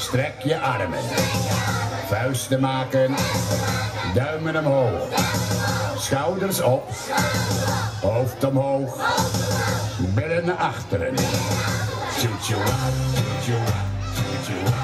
Strek je armen. Vuisten maken. Duimen omhoog. Schouders op. Hoofd omhoog. Billen naar achteren. Tjoetjoe, tjoetjoe, tjoetjoe.